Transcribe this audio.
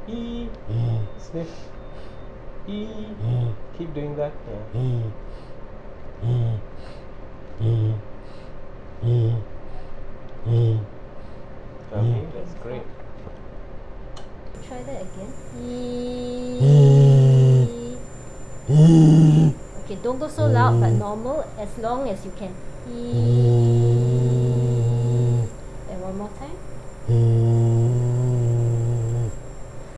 E. Sniff. E. Keep doing that. Okay, that's great. Try that again. Okay, don't go so loud, but normal, as long as you can. And one more time.